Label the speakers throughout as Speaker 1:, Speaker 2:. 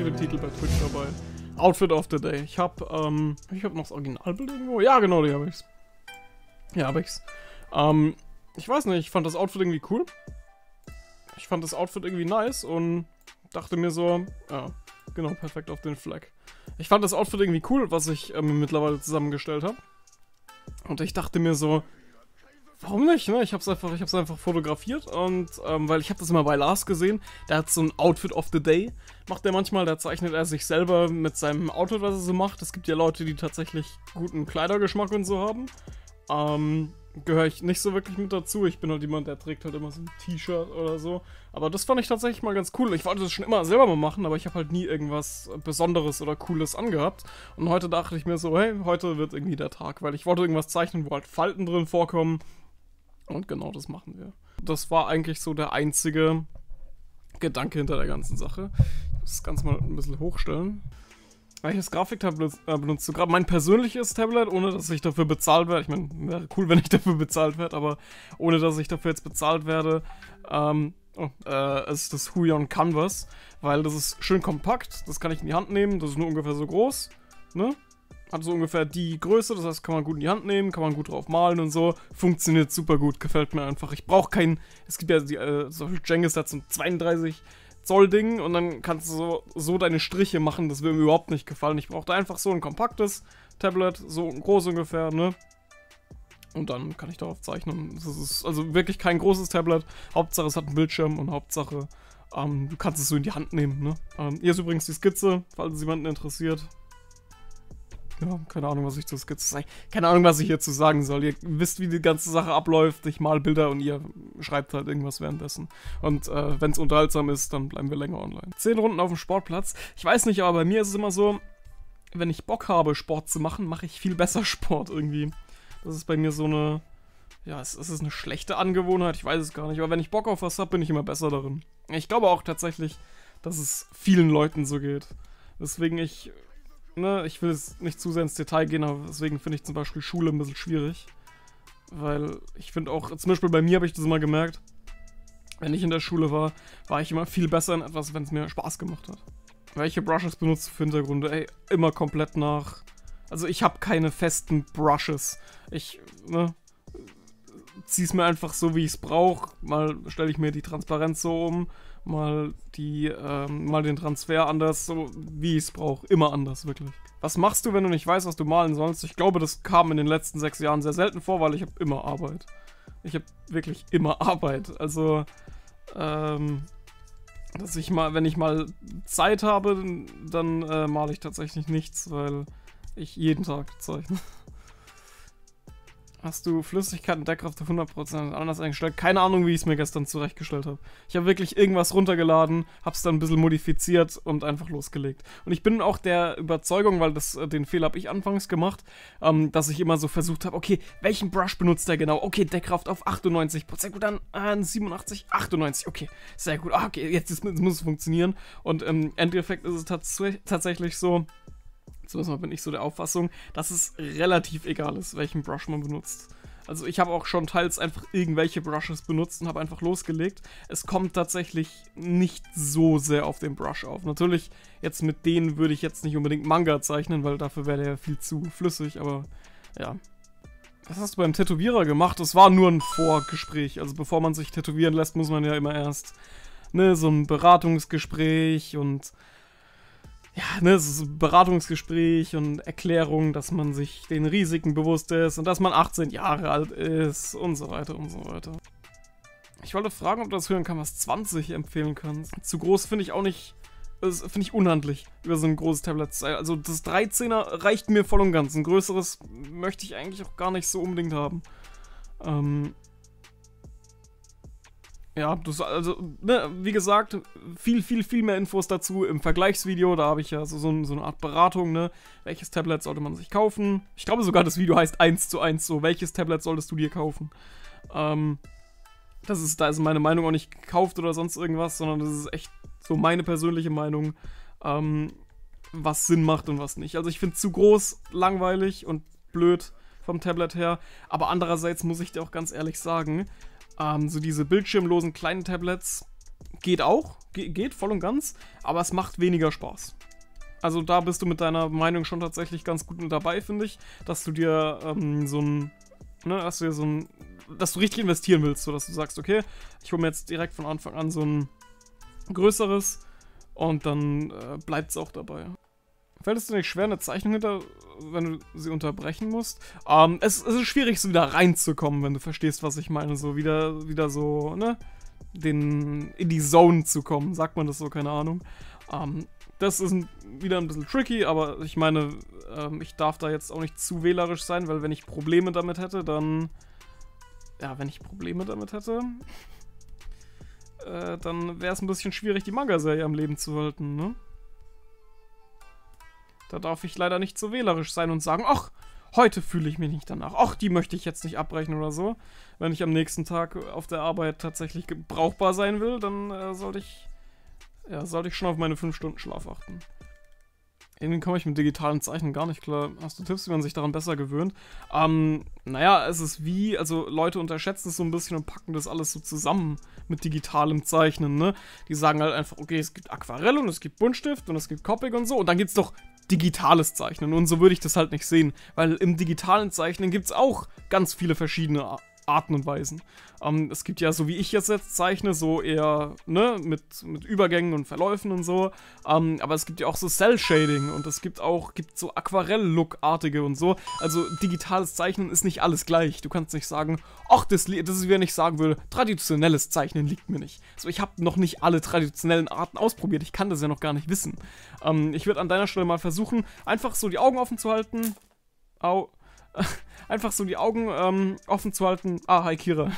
Speaker 1: den Titel bei Twitch dabei. Outfit of the Day. Ich hab noch das Originalbild irgendwo. Ja, genau, die habe ich's. Ja, hab ich's. Ich weiß nicht, ich fand das Outfit irgendwie cool. Ich fand das Outfit irgendwie nice und dachte mir so, ja, genau, perfekt auf den Flag. Ich fand das Outfit irgendwie cool, was ich mir mittlerweile zusammengestellt habe. Und ich dachte mir so, warum nicht, ne? Ich hab's einfach fotografiert und, weil ich habe das immer bei Lars gesehen, der hat so ein Outfit of the Day, macht er manchmal, da zeichnet er sich selber mit seinem Outfit, was er so macht. Es gibt ja Leute, die tatsächlich guten Kleidergeschmack und so haben. Gehöre ich nicht so wirklich mit dazu. Ich bin halt jemand, der trägt halt immer so ein T-Shirt oder so. Aber das fand ich tatsächlich mal ganz cool. Ich wollte das schon immer selber mal machen, aber ich habe halt nie irgendwas Besonderes oder Cooles angehabt. Und heute dachte ich mir so, hey, heute wird irgendwie der Tag, weil ich wollte irgendwas zeichnen, wo halt Falten drin vorkommen. Und genau das machen wir. Das war eigentlich so der einzige Gedanke hinter der ganzen Sache. Ich muss das Ganze mal ein bisschen hochstellen. Welches Grafiktablet benutzt du gerade? Mein persönliches Tablet, ohne dass ich dafür bezahlt werde. Ich meine, wäre cool, wenn ich dafür bezahlt werde, aber ohne dass ich dafür jetzt bezahlt werde. Es ist das Huion Canvas, weil das ist schön kompakt. Das kann ich in die Hand nehmen. Das ist nur ungefähr so groß. Ne? Hat so ungefähr die Größe, das heißt, kann man gut in die Hand nehmen, kann man gut drauf malen und so. Funktioniert super gut, gefällt mir einfach. Ich brauche keinen. Es gibt ja zum Beispiel Cengiz hat so ein 32 Zoll Ding und dann kannst du so deine Striche machen, das würde mir überhaupt nicht gefallen. Ich brauche da einfach so ein kompaktes Tablet, so groß ungefähr, ne? Und dann kann ich darauf zeichnen. Das ist also wirklich kein großes Tablet. Hauptsache es hat einen Bildschirm und Hauptsache du kannst es so in die Hand nehmen, ne? Hier ist übrigens die Skizze, falls es jemanden interessiert. Ja, keine Ahnung, was ich zur Skizze sage. Keine Ahnung, was ich hierzu sagen soll. Ihr wisst, wie die ganze Sache abläuft. Ich mal Bilder und ihr schreibt halt irgendwas währenddessen. Und wenn es unterhaltsam ist, dann bleiben wir länger online. 10 Runden auf dem Sportplatz. Ich weiß nicht, aber bei mir ist es immer so, wenn ich Bock habe, Sport zu machen, mache ich viel besser Sport irgendwie. Das ist bei mir so eine, ja, es ist eine schlechte Angewohnheit. Ich weiß es gar nicht. Aber wenn ich Bock auf was habe, bin ich immer besser darin. Ich glaube auch tatsächlich, dass es vielen Leuten so geht. Deswegen ich will jetzt nicht zu sehr ins Detail gehen, aber deswegen finde ich zum Beispiel Schule ein bisschen schwierig. Weil ich finde auch, zum Beispiel bei mir habe ich das immer gemerkt, wenn ich in der Schule war, war ich immer viel besser in etwas, wenn es mir Spaß gemacht hat. Welche Brushes benutzt du für Hintergründe? Ey, immer komplett nach. Also ich habe keine festen Brushes. Ich, zieh's mir einfach so, wie ich es brauche. Mal stelle ich mir die Transparenz so um. Mal den Transfer anders, so wie ich es brauche. Immer anders, wirklich. Was machst du, wenn du nicht weißt, was du malen sollst? Ich glaube, das kam in den letzten 6 Jahren sehr selten vor, weil ich habe immer Arbeit. Ich habe wirklich immer Arbeit. Also, dass ich mal, wenn ich mal Zeit habe, dann male ich tatsächlich nichts, weil ich jeden Tag zeichne. Hast du Flüssigkeit und Deckkraft auf 100% anders eingestellt? Keine Ahnung, wie ich es mir gestern zurechtgestellt habe. Ich habe wirklich irgendwas runtergeladen, habe es dann ein bisschen modifiziert und einfach losgelegt. Und ich bin auch der Überzeugung, weil den Fehler habe ich anfangs gemacht, dass ich immer so versucht habe, okay, welchen Brush benutzt der genau? Okay, Deckkraft auf 98%, gut, dann 87, 98, okay, sehr gut. Okay, jetzt muss es funktionieren. Und im Endeffekt ist es tatsächlich so, zumindest bin ich so der Auffassung, dass es relativ egal ist, welchen Brush man benutzt. Also ich habe auch schon teils einfach irgendwelche Brushes benutzt und habe einfach losgelegt. Es kommt tatsächlich nicht so sehr auf den Brush auf. Natürlich, jetzt mit denen würde ich jetzt nicht unbedingt Manga zeichnen, weil dafür wäre der ja viel zu flüssig, aber ja. Was hast du beim Tätowierer gemacht? Das war nur ein Vorgespräch. Also bevor man sich tätowieren lässt, muss man ja immer erst, so ein Beratungsgespräch und ja, es ist ein Beratungsgespräch und Erklärung, dass man sich den Risiken bewusst ist und dass man 18 Jahre alt ist und so weiter und so weiter. Ich wollte fragen, ob du das Huion Canvas 20 empfehlen kannst. Zu groß finde ich auch nicht, das finde ich unhandlich, über so ein großes Tablet zu sein. Also das 13er reicht mir voll und ganz. Ein größeres möchte ich eigentlich auch gar nicht so unbedingt haben. Ja, wie gesagt, viel mehr Infos dazu im Vergleichsvideo. Da habe ich ja so eine Art Beratung, ne? Welches Tablet sollte man sich kaufen? Ich glaube sogar, das Video heißt 1:1 so. Welches Tablet solltest du dir kaufen? Da ist meine Meinung auch nicht gekauft oder sonst irgendwas, sondern das ist echt so meine persönliche Meinung, was Sinn macht und was nicht. Also ich finde zu groß, langweilig und blöd vom Tablet her. Aber andererseits muss ich dir auch ganz ehrlich sagen, so diese bildschirmlosen kleinen Tablets geht auch, geht voll und ganz, aber es macht weniger Spaß. Also da bist du mit deiner Meinung schon tatsächlich ganz gut mit dabei, finde ich, dass du dir dass du richtig investieren willst, so dass du sagst, okay, ich hole mir jetzt direkt von Anfang an so ein größeres und dann bleibt es auch dabei. Fällt es dir nicht schwer, eine Zeichnung wenn du sie unterbrechen musst? Es ist schwierig, so wieder reinzukommen, wenn du verstehst, was ich meine. So wieder so, ne? In die Zone zu kommen, sagt man das so, keine Ahnung. Das ist wieder ein bisschen tricky, aber ich meine, ich darf da jetzt auch nicht zu wählerisch sein, weil wenn ich Probleme damit hätte, dann... Ja, wenn ich Probleme damit hätte, dann wäre es ein bisschen schwierig, die Manga-Serie am Leben zu halten, ne? Da darf ich leider nicht so wählerisch sein und sagen, ach, heute fühle ich mich nicht danach. Ach, die möchte ich jetzt nicht abbrechen oder so. Wenn ich am nächsten Tag auf der Arbeit tatsächlich brauchbar sein will, dann sollte ich schon auf meine 5 Stunden Schlaf achten. Irgendwie komme ich mit digitalen Zeichnen gar nicht klar. Hast du Tipps, wie man sich daran besser gewöhnt? Naja, es ist also Leute unterschätzen es so ein bisschen und packen das alles so zusammen mit digitalem Zeichnen, ne? Die sagen halt einfach, okay, es gibt Aquarell und es gibt Buntstift und es gibt Copic und so und dann gibt's doch digitales Zeichnen und so würde ich das halt nicht sehen, weil im digitalen Zeichnen gibt's auch ganz viele verschiedene Arten und Weisen. Es gibt ja, so wie ich jetzt zeichne, so eher, ne, mit Übergängen und Verläufen und so. Aber es gibt ja auch so Cell-Shading und es gibt so Aquarell-Look-artige und so. Also digitales Zeichnen ist nicht alles gleich. Du kannst nicht sagen, ach, das ist, wie wenn ich sagen würde, traditionelles Zeichnen liegt mir nicht. So, ich habe noch nicht alle traditionellen Arten ausprobiert. Ich kann das ja noch gar nicht wissen. Ich würde an deiner Stelle mal versuchen, einfach so die Augen offen zu halten. Einfach so die Augen offen zu halten. Ah, hi Kira.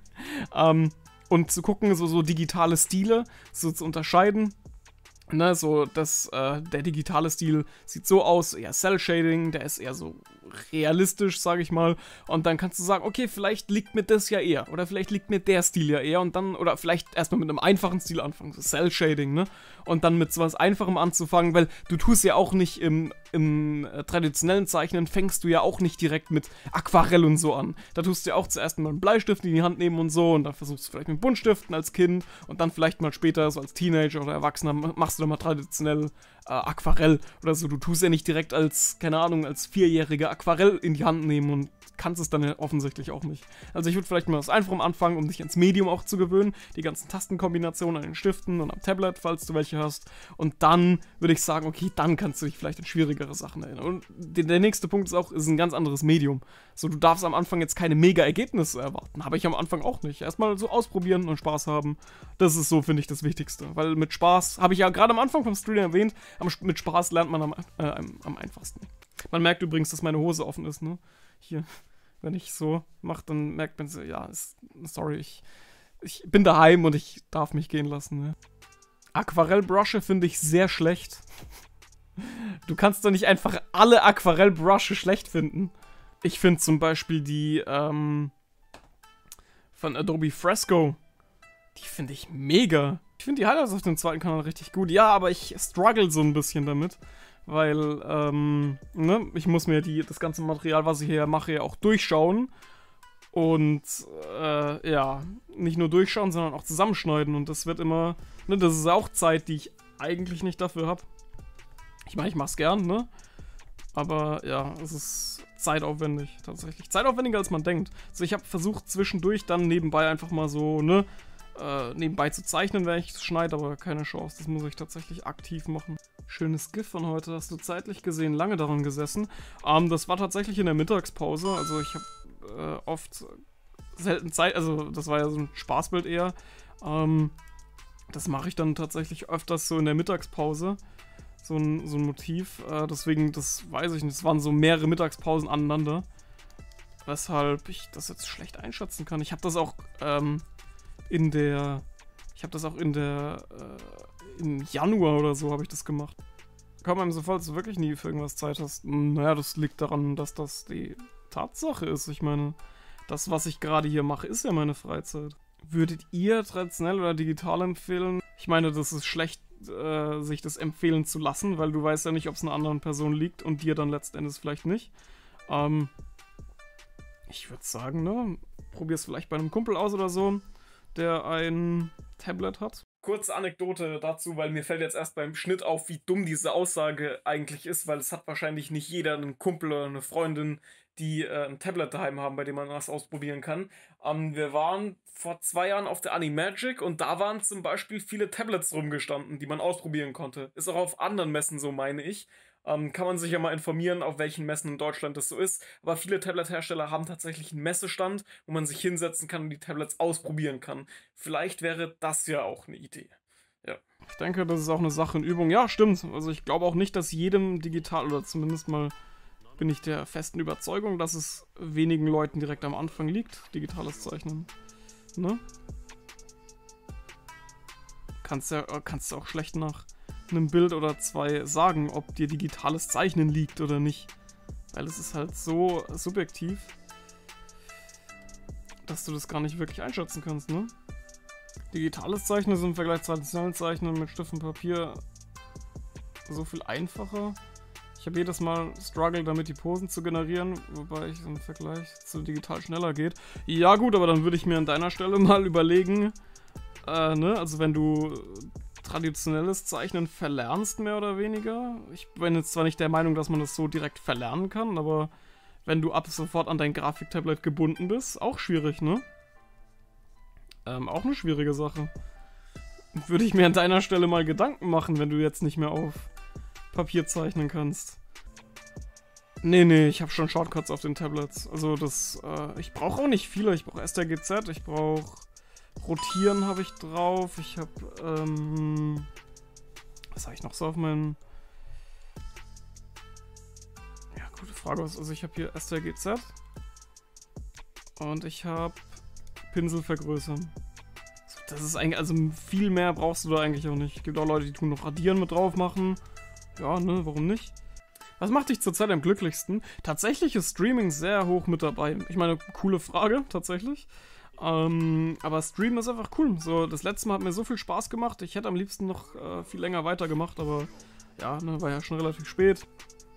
Speaker 1: Und zu gucken, so digitale Stile so zu unterscheiden. Ne, so der digitale Stil sieht so aus, eher Cell-Shading, der ist eher so realistisch, sage ich mal. Und dann kannst du sagen, okay, vielleicht liegt mir das ja eher. Oder vielleicht liegt mir der Stil ja eher. Und dann, oder vielleicht erstmal mit einem einfachen Stil anfangen, so Cell-Shading, ne? Und dann mit so was Einfachem anzufangen, weil du tust ja auch nicht im traditionellen Zeichnen, fängst du ja auch nicht direkt mit Aquarell und so an. Da tust du ja auch zuerst mal einen Bleistift in die Hand nehmen und so. Und dann versuchst du vielleicht mit Buntstiften als Kind. Und dann vielleicht mal später, so als Teenager oder Erwachsener, machst du dann mal traditionell Aquarell oder so. Du tust ja nicht direkt als, keine Ahnung, als Vierjähriger Aquarell in die Hand nehmen und kannst es dann ja offensichtlich auch nicht. Also ich würde vielleicht mal was Einfachem anfangen, um dich ans Medium auch zu gewöhnen. Die ganzen Tastenkombinationen an den Stiften und am Tablet, falls du welche hast. Und dann würde ich sagen, okay, dann kannst du dich vielleicht an schwierigere Sachen erinnern. Und der nächste Punkt ist ein ganz anderes Medium. So, du darfst am Anfang jetzt keine Mega-Ergebnisse erwarten. Habe ich am Anfang auch nicht. Erstmal so ausprobieren und Spaß haben. Das ist so, finde ich, das Wichtigste. Weil mit Spaß, habe ich ja gerade am Anfang vom Stream erwähnt, mit Spaß lernt man am einfachsten. Man merkt übrigens, dass meine Hose offen ist, ne? Hier, wenn ich so mache, dann merkt man so, ja, sorry, ich bin daheim und ich darf mich gehen lassen, ne? Aquarellbrusche finde ich sehr schlecht. Du kannst doch nicht einfach alle Aquarellbrusche schlecht finden. Ich finde zum Beispiel die, von Adobe Fresco, die finde ich mega. Ich finde die Highlights auf dem zweiten Kanal richtig gut. Ja, aber ich struggle so ein bisschen damit. Weil, ne, ich muss mir das ganze Material, was ich hier mache, ja auch durchschauen. Und, ja, nicht nur durchschauen, sondern auch zusammenschneiden. Und das wird immer, ne, das ist auch Zeit, die ich eigentlich nicht dafür habe. Ich meine, ich mach's gern, ne? Aber, ja, es ist zeitaufwendig, tatsächlich. Zeitaufwendiger, als man denkt. Also ich habe versucht, zwischendurch dann nebenbei einfach mal so, ne, nebenbei zu zeichnen, wenn ich es schneide, aber keine Chance. Das muss ich tatsächlich aktiv machen. Schönes GIF von heute. Hast du zeitlich gesehen lange daran gesessen? Das war tatsächlich in der Mittagspause. Also ich habe oft selten Zeit, also das war ja so ein Spaßbild eher. Das mache ich dann tatsächlich öfters so in der Mittagspause. So ein Motiv. Deswegen, das weiß ich nicht. Es waren so mehrere Mittagspausen aneinander. Weshalb ich das jetzt schlecht einschätzen kann. Ich habe das auch im Januar oder so habe ich das gemacht. Kam einem so vor, dass du wirklich nie für irgendwas Zeit hast. Naja, das liegt daran, dass das die Tatsache ist. Ich meine, das, was ich gerade hier mache, ist ja meine Freizeit. Würdet ihr traditionell oder digital empfehlen? Ich meine, das ist schlecht, sich das empfehlen zu lassen, weil du weißt ja nicht, ob es einer anderen Person liegt und dir dann letztendlich vielleicht nicht. Ich würde sagen, ne, probier's vielleicht bei einem Kumpel aus oder so, der ein Tablet hat. Kurze Anekdote dazu, weil mir fällt jetzt erst beim Schnitt auf, wie dumm diese Aussage eigentlich ist, weil es hat wahrscheinlich nicht jeder einen Kumpel oder eine Freundin, die ein Tablet daheim haben, bei dem man was ausprobieren kann. Wir waren vor 2 Jahren auf der Animagic und da waren zum Beispiel viele Tablets rumgestanden, die man ausprobieren konnte. Ist auch auf anderen Messen so, meine ich. Kann man sich ja mal informieren, auf welchen Messen in Deutschland das so ist. Aber viele Tablet-Hersteller haben tatsächlich einen Messestand, wo man sich hinsetzen kann und die Tablets ausprobieren kann. Vielleicht wäre das ja auch eine Idee. Ja. Ich denke, das ist auch eine Sache in Übung. Ja, stimmt. Also ich glaube auch nicht, dass jedem digital, oder zumindest mal bin ich der festen Überzeugung, dass es wenigen Leuten direkt am Anfang liegt, digitales Zeichnen. Ne? Kannst du auch schlecht nach einem Bild oder 2 sagen, ob dir digitales Zeichnen liegt oder nicht. Weil es ist halt so subjektiv, dass du das gar nicht wirklich einschätzen kannst, ne? Digitales Zeichnen ist im Vergleich zu traditionellen Zeichnen mit Stift und Papier so viel einfacher. Ich habe jedes Mal Struggle damit, die Posen zu generieren, wobei ich im Vergleich zu digital schneller geht. Ja gut, aber dann würde ich mir an deiner Stelle mal überlegen, ne? Also wenn du traditionelles Zeichnen verlernst, mehr oder weniger. Ich bin jetzt zwar nicht der Meinung, dass man das so direkt verlernen kann, aber wenn du ab sofort an dein Grafiktablet gebunden bist, auch schwierig, ne? Auch eine schwierige Sache. Würde ich mir an deiner Stelle mal Gedanken machen, wenn du jetzt nicht mehr auf Papier zeichnen kannst. Nee, ich habe schon Shortcuts auf den Tablets. Also das, ich brauche auch nicht viele. Ich brauche STRGZ, ich brauche Rotieren habe ich drauf. Ich habe, was habe ich noch so auf meinen... Ja, gute Frage. Also ich habe hier STRGZ und ich habe Pinsel vergrößern. Das ist eigentlich, also viel mehr brauchst du da eigentlich auch nicht. Es gibt auch Leute, die tun noch Radieren mit drauf machen. Ja, ne, warum nicht? Was macht dich zurzeit am glücklichsten? Tatsächlich ist Streaming sehr hoch mit dabei. Ich meine, coole Frage, tatsächlich. Aber Streamen ist einfach cool. So, das letzte Mal hat mir so viel Spaß gemacht. Ich hätte am liebsten noch viel länger weitergemacht, aber ja, ne, war ja schon relativ spät.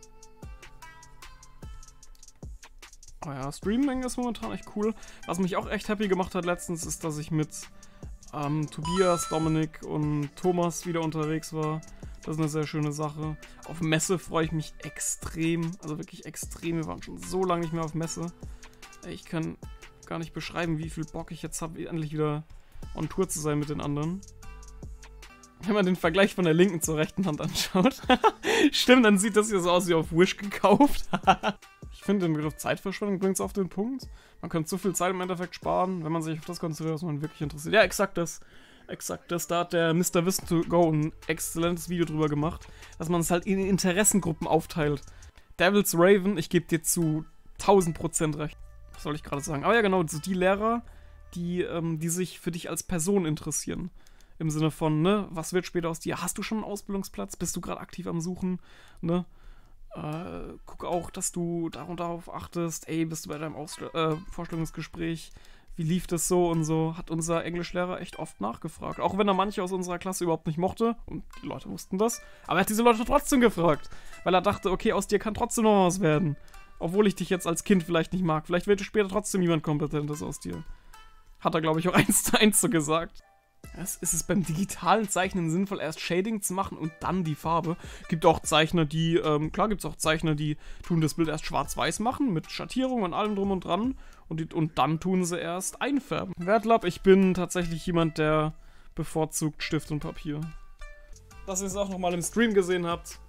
Speaker 1: Aber ja, Streaming ist momentan echt cool. Was mich auch echt happy gemacht hat letztens, ist, dass ich mit Tobias, Dominik und Thomas wieder unterwegs war. Das ist eine sehr schöne Sache. Auf Messe freue ich mich extrem, also wirklich extrem. Wir waren schon so lange nicht mehr auf Messe. Ich kann gar nicht beschreiben, wie viel Bock ich jetzt habe, endlich wieder on Tour zu sein mit den anderen. Wenn man den Vergleich von der linken zur rechten Hand anschaut. Stimmt, dann sieht das hier so aus wie auf Wish gekauft. Ich finde den Begriff Zeitverschwendung bringt es auf den Punkt. Man könnte so viel Zeit im Endeffekt sparen, wenn man sich auf das konzentriert, was man wirklich interessiert. Ja, exakt das. Exakt das. Da hat der Mr. Wissen to Go ein exzellentes Video drüber gemacht, dass man es halt in Interessengruppen aufteilt. Devil's Raven, ich gebe dir zu 1000% recht. Was soll ich gerade sagen? Aber ja, genau, so die Lehrer, die sich für dich als Person interessieren. Im Sinne von, ne, was wird später aus dir? Hast du schon einen Ausbildungsplatz? Bist du gerade aktiv am Suchen? Ne? Guck auch, dass du darauf achtest. Ey, bist du bei deinem Vorstellungsgespräch? Wie lief das so und so? Hat unser Englischlehrer echt oft nachgefragt. Auch wenn er manche aus unserer Klasse überhaupt nicht mochte. Und die Leute wussten das. Aber er hat diese Leute trotzdem gefragt. Weil er dachte, okay, aus dir kann trotzdem noch was werden. Obwohl ich dich jetzt als Kind vielleicht nicht mag. Vielleicht wird später trotzdem jemand Kompetentes aus dir. Hat er, glaube ich, auch 1:1 so gesagt. Ist es beim digitalen Zeichnen sinnvoll, erst Shading zu machen und dann die Farbe? Gibt auch Zeichner, die, klar gibt es auch Zeichner, die tun das Bild erst schwarz-weiß machen, mit Schattierung und allem drum und dran. Und dann tun sie erst einfärben. Wertlab, ich bin tatsächlich jemand, der bevorzugt Stift und Papier. Dass ihr es auch nochmal im Stream gesehen habt,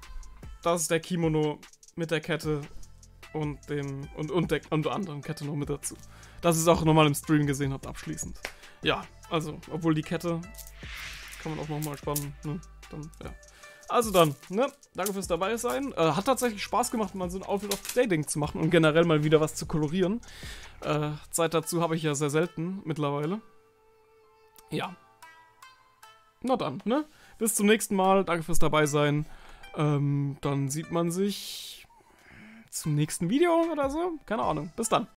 Speaker 1: das ist der Kimono mit der Kette und der anderen Kette noch mit dazu. Dass ihr es auch nochmal im Stream gesehen habt, abschließend. Ja, also, obwohl die Kette kann man auch nochmal spannen, ne? Dann, ja. Also dann, ne? Danke fürs dabei sein. Hat tatsächlich Spaß gemacht, mal so ein Outfit of the Day-Ding zu machen und generell mal wieder was zu kolorieren. Zeit dazu habe ich ja sehr selten mittlerweile. Ja. Na dann, ne? Bis zum nächsten Mal. Danke fürs dabei sein. Dann sieht man sich zum nächsten Video oder so. Keine Ahnung. Bis dann.